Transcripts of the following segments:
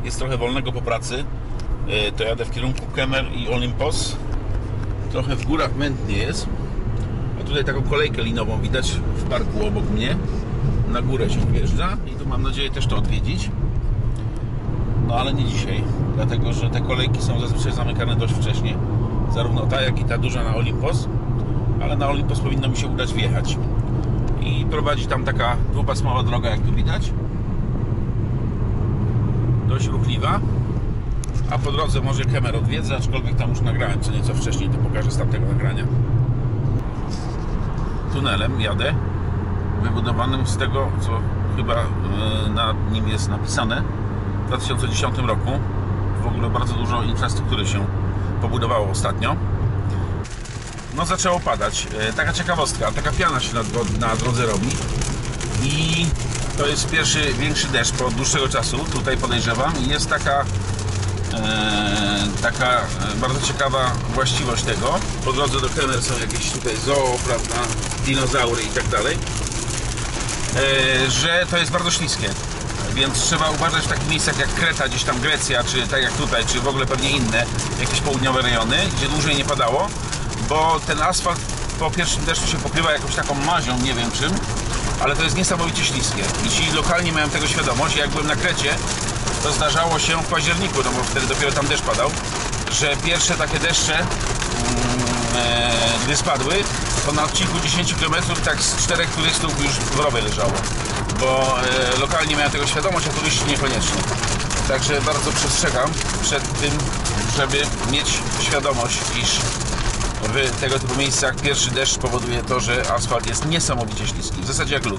jest trochę wolnego po pracy, to jadę w kierunku Kemer i Olympos. Trochę w górach mętnie jest. A tutaj taką kolejkę linową widać w parku obok mnie. Na górę się wjeżdża i tu mam nadzieję też to odwiedzić. No ale nie dzisiaj, dlatego że te kolejki są zazwyczaj zamykane dość wcześnie. Zarówno ta, jak i ta duża na Olympos. Ale na Olympos powinno mi się udać wjechać. I prowadzi tam taka dwupasmowa droga, jak tu widać. Dość ruchliwa. A po drodze może Kemer odwiedzę, aczkolwiek tam już nagrałem co nieco wcześniej, to pokażę z tamtego nagrania. Tunelem jadę, wybudowanym z tego, co chyba na nim jest napisane, w 2010 roku. W ogóle bardzo dużo infrastruktury się pobudowało ostatnio. No zaczęło padać. Taka ciekawostka, taka piana się na drodze robi i to jest pierwszy większy deszcz po dłuższego czasu, tutaj podejrzewam, i jest taka bardzo ciekawa właściwość tego. Po drodze do Kemer są jakieś tutaj zoo, prawda, dinozaury i tak dalej, że to jest bardzo śliskie, więc trzeba uważać w takich miejscach jak Kreta, gdzieś tam Grecja, czy tak jak tutaj, czy w ogóle pewnie inne jakieś południowe rejony, gdzie dłużej nie padało, bo ten asfalt po pierwszym deszczu się pokrywa jakąś taką mazią, nie wiem czym, ale to jest niesamowicie śliskie i ci lokalni mają tego świadomość. Jak byłem na Krecie, to zdarzało się w październiku, no bo wtedy dopiero tam deszcz padał, że pierwsze takie deszcze, gdy spadły, to na odcinku 10 km tak z 4 turystów już w rowie leżało, bo lokalni mają tego świadomość, a turyści niekoniecznie. Także bardzo przestrzegam przed tym, żeby mieć świadomość, iż w tego typu miejscach pierwszy deszcz powoduje to, że asfalt jest niesamowicie śliski, w zasadzie jak lód.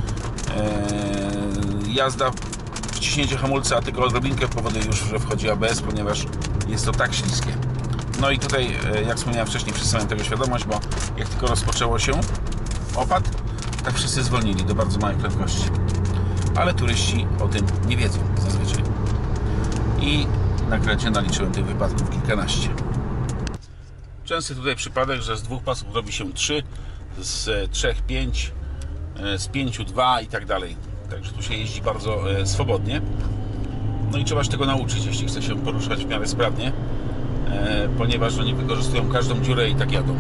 Jazda, wciśnięcie hamulca, a tylko odrobinkę powoduje już, że wchodzi ABS, ponieważ jest to tak śliskie. No i tutaj, jak wspomniałem wcześniej, wszyscy mają tego świadomość, bo jak tylko rozpoczęło się opad, tak wszyscy zwolnili do bardzo małej prędkości. Ale turyści o tym nie wiedzą zazwyczaj. I na Krecie naliczyłem tych wypadków kilkanaście. Częsty tutaj przypadek, że z 2 pasów robi się 3, z 3 5, z 5 2 i tak dalej. Także tu się jeździ bardzo swobodnie. No i trzeba się tego nauczyć, jeśli chce się poruszać w miarę sprawnie, ponieważ oni wykorzystują każdą dziurę i tak jadą.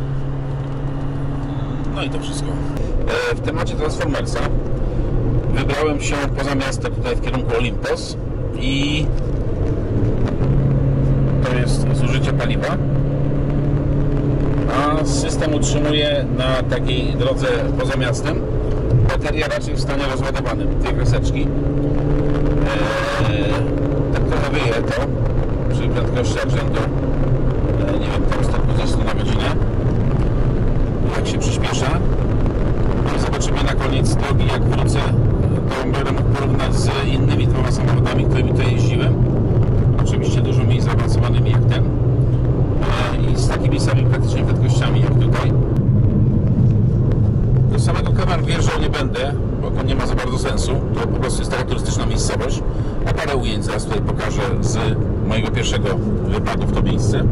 No i to wszystko. W temacie Transformersa wybrałem się poza miasto, tutaj w kierunku Olympos, i to jest zużycie paliwa. A system utrzymuje na takiej drodze poza miastem bateria raczej w stanie rozładowanym, 2 kreseczki. Tak trochę wyje to przy prędkościach rzędu, nie wiem, tam 120 na godzinę, jak się przyspiesza. I zobaczymy na koniec drogi, jak wrócę, to będę mógł porównać z innymi 2 samochodami, którymi tutaj jeździłem, oczywiście dużo mniej zaawansowanymi jak ten, i z takimi samymi praktycznie prędkościami jak tutaj. Do samego Kemer wjeżdżał nie będę, bo to nie ma za bardzo sensu. To po prostu jest taka turystyczna miejscowość. A parę ujęć zaraz tutaj pokażę z mojego pierwszego wypadu w to miejsce.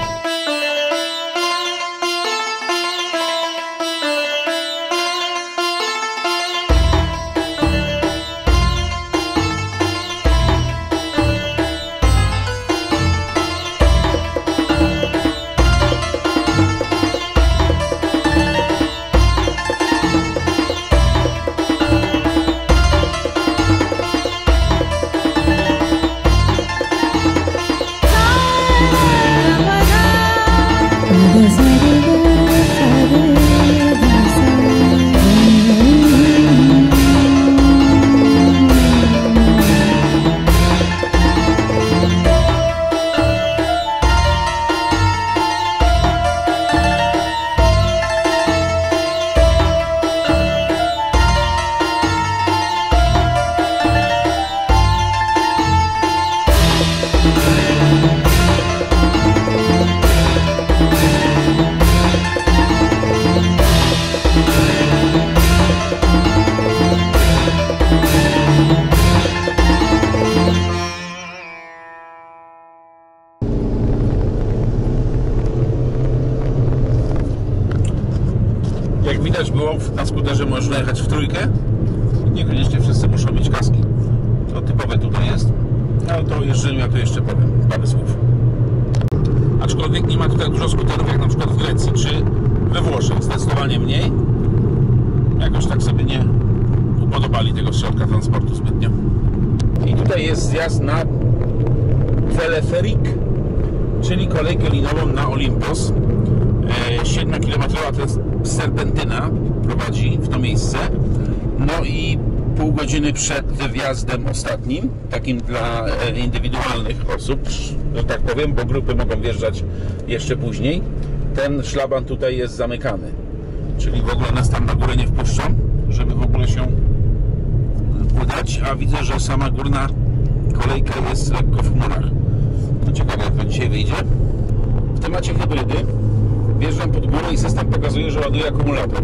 Jak widać było, na skuterze można jechać w trójkę. Niekoniecznie wszyscy muszą mieć kaski. To typowe tutaj jest. No to jeżeli ja to jeszcze powiem parę słów. Aczkolwiek nie ma tutaj dużo skuterów jak na przykład w Grecji czy we Włoszech. Zdecydowanie mniej. Jakoś tak sobie nie upodobali tego środka transportu zbytnio. I tutaj jest zjazd na teleferik, czyli kolejkę linową na Olimpos. 7-kilometrowa serpentyna prowadzi w to miejsce. No i pół godziny przed wjazdem ostatnim, takim dla indywidualnych osób, że tak powiem, bo grupy mogą wjeżdżać jeszcze później, ten szlaban tutaj jest zamykany. Czyli w ogóle nas tam na górę nie wpuszczą, żeby w ogóle się udać, a widzę, że sama górna kolejka jest lekko w chmurach. No ciekawe, jak to dzisiaj wyjdzie. W temacie hybrydy wjeżdżam pod górę i system pokazuje, że ładuje akumulator.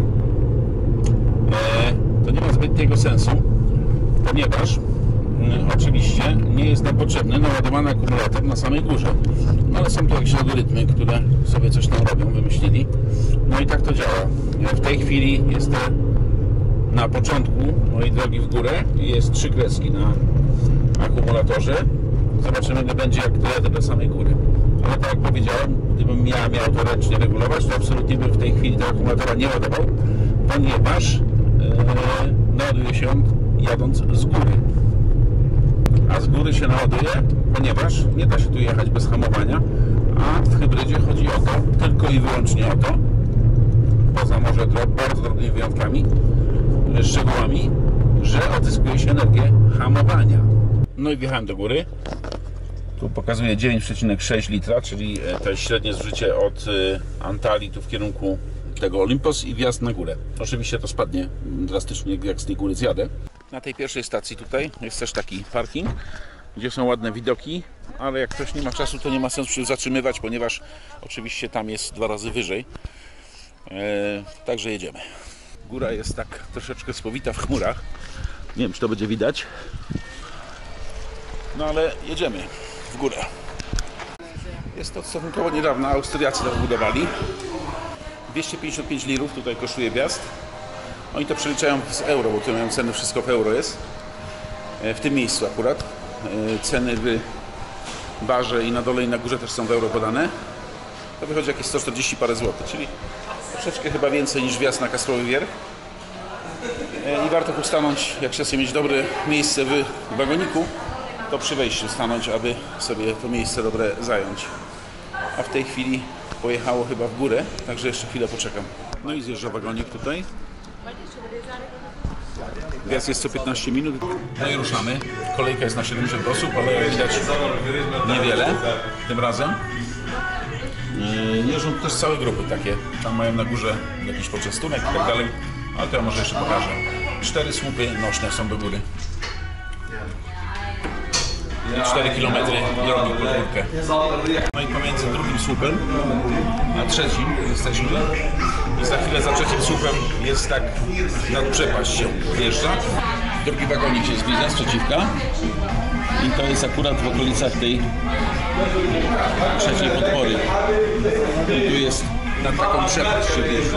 To nie ma zbytniego sensu, ponieważ oczywiście nie jest nam potrzebny naładowany akumulator na samej górze. No ale są tu jakieś algorytmy, które sobie coś tam robią, wymyślili. No i tak to działa. W tej chwili jestem na początku mojej drogi w górę i jest 3 kreski na akumulatorze. Zobaczymy, ile będzie, jak dojadę do samej góry. Ale tak jak powiedziałem, gdybym miał to ręcznie regulować, to absolutnie bym w tej chwili tego akumulatora nie ładował, ponieważ naładuje się on jadąc z góry. A z góry się naładuje, ponieważ nie da się tu jechać bez hamowania, a w hybrydzie chodzi o to, tylko i wyłącznie o to, poza może bardzo drobnymi wyjątkami, szczegółami, że odzyskuje się energię hamowania. No i wjechałem do góry. Tu pokazuje 9,6 litra, czyli to jest średnie zużycie od Antalii tu w kierunku tego Olimpos i wjazd na górę. Oczywiście to spadnie drastycznie, jak z tej góry zjadę. Na tej pierwszej stacji tutaj jest też taki parking, gdzie są ładne widoki, ale jak ktoś nie ma czasu, to nie ma sensu się zatrzymywać, ponieważ oczywiście tam jest 2 razy wyżej. Także jedziemy. Góra jest tak troszeczkę spowita w chmurach. Nie wiem, czy to będzie widać. No ale jedziemy w górę. Jest to stosunkowo niedawno, Austriacy to wybudowali. 255 lirów tutaj kosztuje wjazd. Oni to przeliczają z euro, bo tu mają ceny, wszystko w euro jest. W tym miejscu akurat. Ceny w barze i na dole i na górze też są w euro podane. To wychodzi jakieś 140 parę złotych, czyli troszeczkę chyba więcej niż wjazd na Kasprowy Wierch. I warto tu stanąć, jak chcecie mieć dobre miejsce w wagoniku, to przy wejściu stanąć, aby sobie to miejsce dobre zająć. A w tej chwili pojechało chyba w górę, także jeszcze chwilę poczekam. No i zjeżdża wagonik tutaj. Wjazd jest co 15 minut. No i ruszamy. Kolejka jest na 70 osób, ale jak widać niewiele tym razem. Jeżdżą też całe grupy takie. Tam mają na górze jakiś poczęstunek i tak dalej, ale to ja może jeszcze pokażę. 4 słupy nośne są do góry. I 4 km drogi pod górkę. No i pomiędzy drugim słupem a trzecim jesteśmy. I za chwilę za trzecim słupem jest tak nad przepaść się wjeżdża. Drugi wagonik jest widzę z przeciwka. I to jest akurat w okolicach tej trzeciej podpory. I tu jest nad taką przepaść się wjeżdża.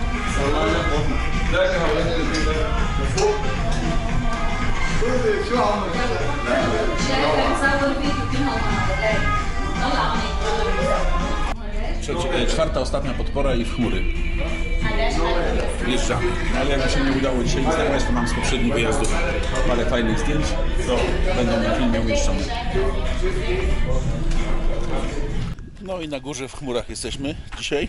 Czwarta, ostatnia podpora i w chmury. Wjeżdżamy. Ale jak się nie udało dzisiaj nic nagrać, to mam z poprzednich wyjazdów parę fajnych zdjęć, to będą na filmie umieszczone. No i na górze w chmurach jesteśmy dzisiaj.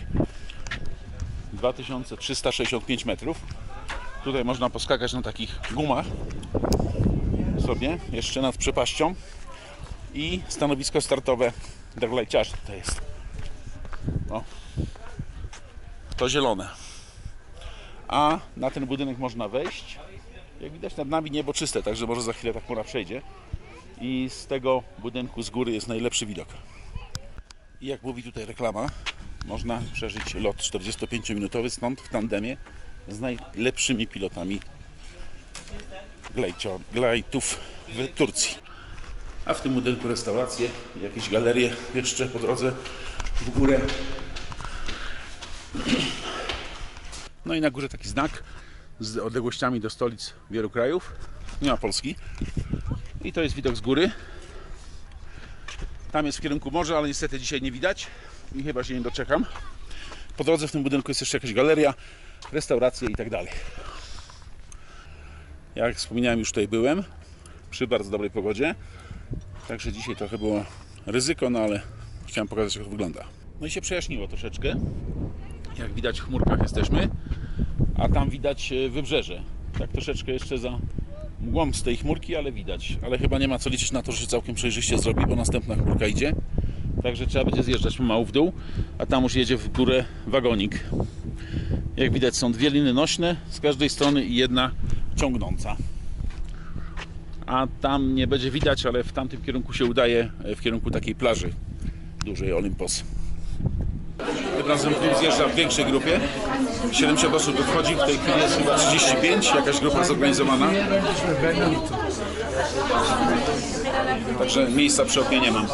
2365 metrów. Tutaj można poskakać na takich gumach sobie, jeszcze nad przepaścią. I stanowisko startowe droglanciarzy tutaj jest. O, to zielone. A na ten budynek można wejść. Jak widać nad nami niebo czyste, także może za chwilę ta chmura przejdzie. I z tego budynku z góry jest najlepszy widok. I jak mówi tutaj reklama, można przeżyć lot 45-minutowy stąd w tandemie z najlepszymi pilotami glajtów w Turcji. A w tym budynku restauracje, jakieś galerie jeszcze po drodze w górę. No i na górze taki znak z odległościami do stolic wielu krajów, nie ma Polski. I to jest widok z góry. Tam jest w kierunku morza, ale niestety dzisiaj nie widać i chyba się nie doczekam. Po drodze w tym budynku jest jeszcze jakaś galeria, restauracje i tak dalej. Jak wspomniałem, już tutaj byłem przy bardzo dobrej pogodzie. Także dzisiaj trochę było ryzyko, no ale chciałem pokazać, jak to wygląda. No i się przejaśniło troszeczkę. Jak widać, w chmurkach jesteśmy, a tam widać wybrzeże. Tak troszeczkę jeszcze za mgłą z tej chmurki, ale widać. Ale chyba nie ma co liczyć na to, że się całkiem przejrzyście zrobi, bo następna chmurka idzie. Także trzeba będzie zjeżdżać pomału w dół, a tam już jedzie w górę wagonik. Jak widać, są dwie liny nośne z każdej strony i jedna ciągnąca. A tam nie będzie widać, ale w tamtym kierunku się udaje, w kierunku takiej plaży dużej Olympos. Tym razem klub zjeżdża w większej grupie. 70 osób wchodzi, w tej chwili jest chyba 35, jakaś grupa zorganizowana. Także miejsca przy oknie nie mam.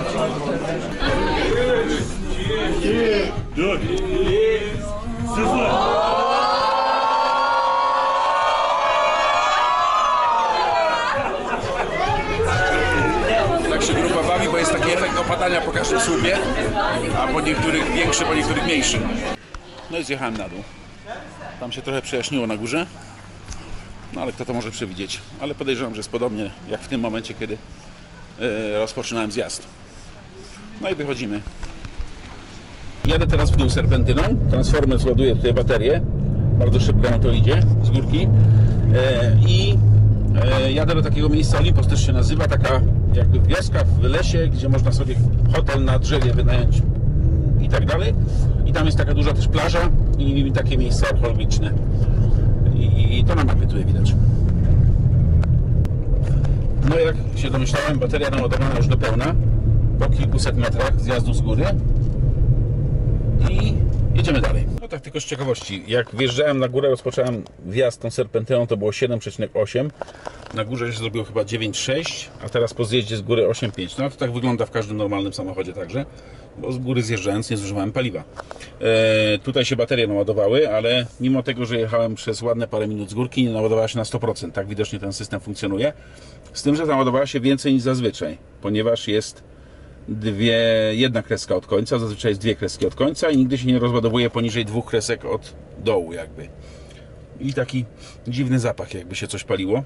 Tak się grupa bawi, bo jest taki efekt opadania po każdym słupie, a po niektórych większy, po niektórych mniejszy. No i zjechałem na dół. Tam się trochę przejaśniło na górze. No ale kto to może przewidzieć? Ale podejrzewam, że jest podobnie jak w tym momencie, kiedy rozpoczynałem zjazd. No i wychodzimy. Jadę teraz w dół serpentyną. Transformer zładuje tutaj baterię. Bardzo szybko na to idzie z górki. I jadę do takiego miejsca, Olympos też się nazywa. Taka jakby wioska w lesie, gdzie można sobie hotel na drzewie wynająć i tak dalej. I tam jest taka duża też plaża i takie miejsca archeologiczne. I to na mapie tutaj widać. No jak się domyślałem, bateria naładowana już do pełna po kilkuset metrach zjazdu z góry i jedziemy dalej. No tak tylko z ciekawości, jak wjeżdżałem na górę, rozpocząłem wjazd tą serpentyną, to było 7,8, na górze się zrobiło chyba 9,6, a teraz po zjeździe z góry 8,5. No to tak wygląda w każdym normalnym samochodzie także, bo z góry zjeżdżając nie zużywałem paliwa. Tutaj się baterie naładowały, ale mimo tego, że jechałem przez ładne parę minut z górki, nie naładowała się na 100%. Tak widocznie ten system funkcjonuje. Z tym, że naładowała się więcej niż zazwyczaj, ponieważ jest jedna kreska od końca, zazwyczaj jest dwie kreski od końca i nigdy się nie rozładowuje poniżej dwóch kresek od dołu jakby. I taki dziwny zapach, jakby się coś paliło.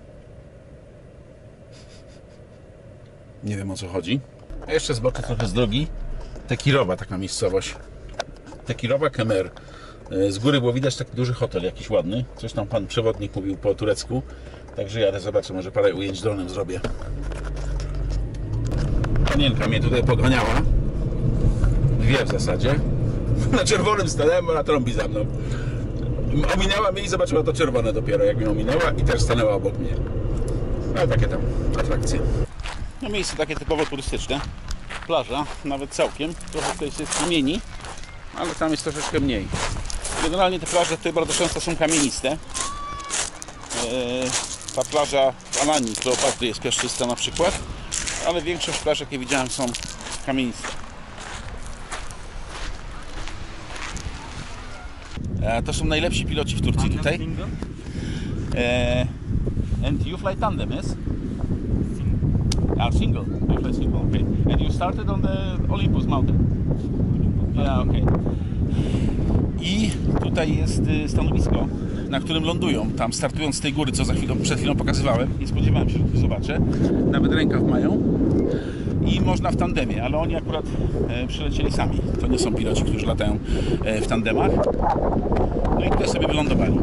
Nie wiem, o co chodzi. A jeszcze zboczę trochę z drogi. Tekirowa taka miejscowość. Tekirowa Kemer. Z góry było widać taki duży hotel jakiś ładny. Coś tam pan przewodnik mówił po turecku. Także jadę, zobaczę, może parę ujęć dronem zrobię. Panienka mnie tutaj poganiała. Dwie w zasadzie. Na czerwonym stanęłem, ona trąbi za mną. Ominęła mnie i zobaczyła to czerwone dopiero, jak mnie ominęła i też stanęła obok mnie. No takie tam atrakcje. No miejsce takie typowo turystyczne. Plaża, nawet całkiem. Trochę tutaj jest kamieni, ale tam jest troszeczkę mniej. Generalnie te plaże tutaj bardzo często są kamieniste. Ta plaża w Alanii, Kleopatry jest piaszczysta na przykład, ale większość plaż, jakie widziałem, są kamieniste. To są najlepsi piloci w Turcji tutaj. And you fly tandem, yes? Single. You fly single, okay. And you started on the Olympus mountain? Yeah, okay. I tutaj jest stanowisko, na którym lądują. Tam startując z tej góry, co przed chwilą pokazywałem, nie spodziewałem się, że tu zobaczę. Nawet rękaw mają. I można w tandemie, ale oni akurat przylecieli sami. To nie są piloci, którzy latają w tandemach. No i tutaj sobie wylądowali.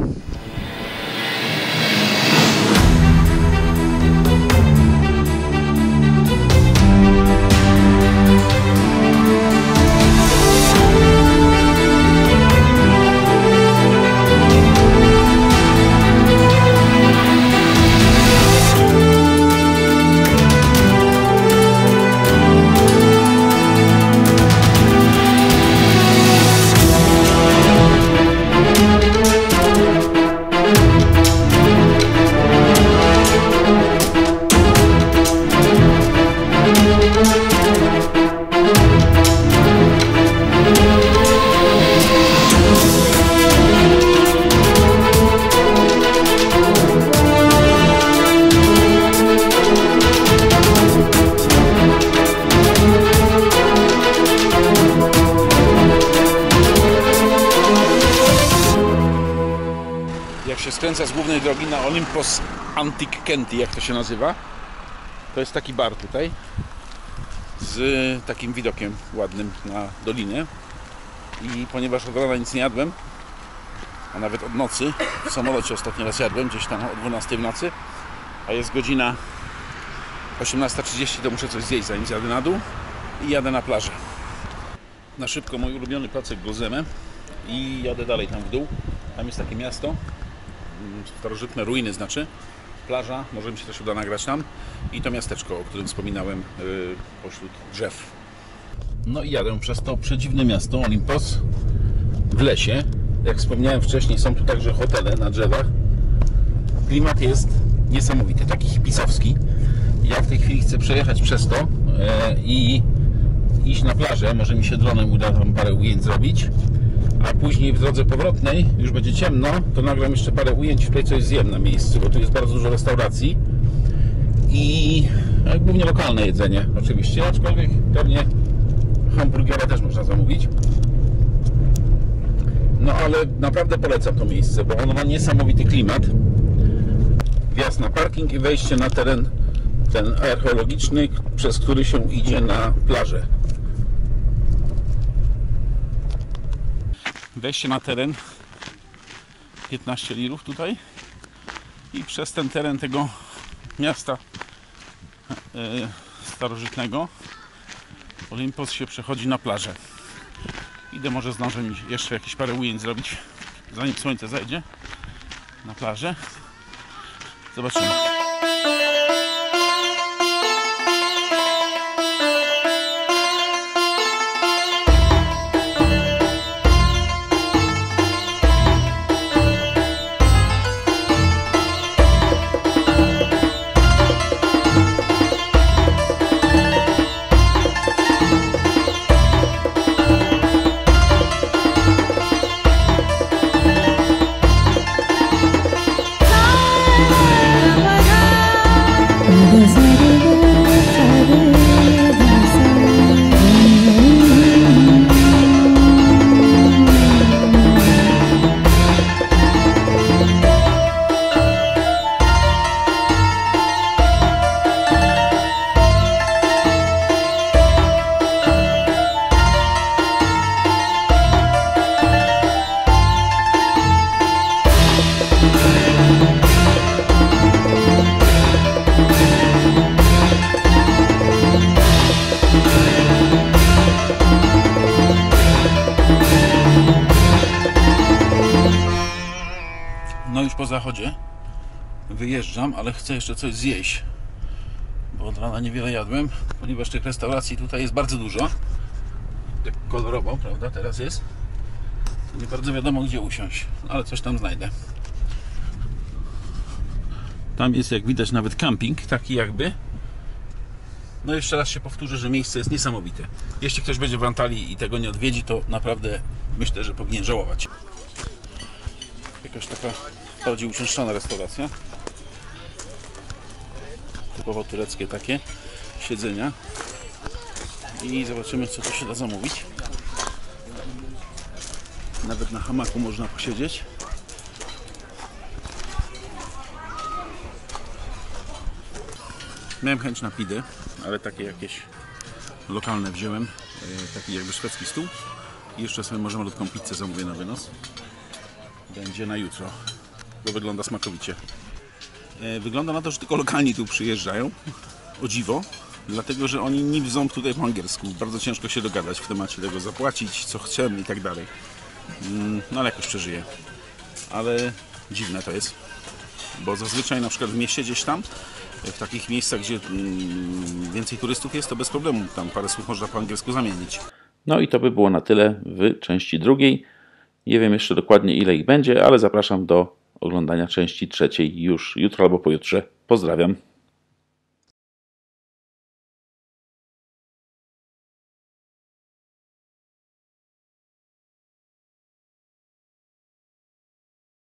skręca z głównej drogi na Olympos Antique Kenty, jak to się nazywa. To jest taki bar tutaj z takim widokiem ładnym na dolinę. I ponieważ od rana nic nie jadłem, a nawet od nocy, w samolocie ostatni raz jadłem, gdzieś tam o 12 w nocy, a jest godzina 18:30, to muszę coś zjeść, zanim zjadę na dół i jadę na plażę. Na szybko mój ulubiony placek Gozeme i jadę dalej tam w dół. Tam jest takie miasto, starożytne ruiny znaczy, plaża, może mi się też uda nagrać tam i to miasteczko, o którym wspominałem pośród drzew. No i jadę przez to przedziwne miasto Olympos w lesie. Jak wspomniałem wcześniej, są tu także hotele na drzewach. Klimat jest niesamowity, taki hipisowski. Ja w tej chwili chcę przejechać przez to i iść na plażę. Może mi się dronem uda tam parę ujęć zrobić. A później w drodze powrotnej, już będzie ciemno, to nagram jeszcze parę ujęć, tutaj coś zjem na miejscu, bo tu jest bardzo dużo restauracji. I głównie lokalne jedzenie oczywiście, aczkolwiek pewnie hamburgera też można zamówić. No ale naprawdę polecam to miejsce, bo ono ma niesamowity klimat. Wjazd na parking i wejście na teren ten archeologiczny, przez który się idzie na plażę. Wejście na teren 15 lirów tutaj i przez ten teren tego miasta starożytnego Olympos się przechodzi na plażę. Idę, może zdążę mi jeszcze jakieś parę ujęć zrobić, zanim słońce zajdzie na plażę. Zobaczymy. No już po zachodzie wyjeżdżam, ale chcę jeszcze coś zjeść, bo od rana niewiele jadłem, ponieważ tych restauracji tutaj jest bardzo dużo. Tak kolorowo, prawda, teraz jest. Nie bardzo wiadomo, gdzie usiąść, ale coś tam znajdę. Tam jest, jak widać, nawet camping, taki jakby. No jeszcze raz się powtórzę, że miejsce jest niesamowite. Jeśli ktoś będzie w Antalii i tego nie odwiedzi, to naprawdę myślę, że powinien żałować. Jakaś taka bardziej uczęszczona restauracja. Typowo tureckie takie siedzenia. I zobaczymy, co tu się da zamówić. Nawet na hamaku można posiedzieć. Miałem chęć na pidę, ale takie jakieś lokalne wziąłem. Taki jakby szwedzki stół. I jeszcze sobie może malutką pizzę zamówię na wynos. Będzie na jutro. To wygląda smakowicie. Wygląda na to, że tylko lokalni tu przyjeżdżają. O dziwo. Dlatego, że oni nie widzą tutaj po angielsku. Bardzo ciężko się dogadać w temacie tego, zapłacić, co chcemy i tak dalej. No ale jakoś przeżyję. Ale dziwne to jest. Bo zazwyczaj na przykład w mieście gdzieś tam, w takich miejscach, gdzie więcej turystów jest, to bez problemu tam parę słów można po angielsku zamienić. No i to by było na tyle w części drugiej. Nie wiem jeszcze dokładnie, ile ich będzie, ale zapraszam do oglądania części trzeciej już jutro albo pojutrze. Pozdrawiam.